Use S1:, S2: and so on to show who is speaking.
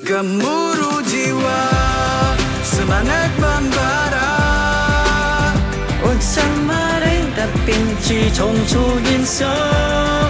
S1: Gemuruh jiwa, semangat membara.
S2: 我怎么的pinci冲出眼神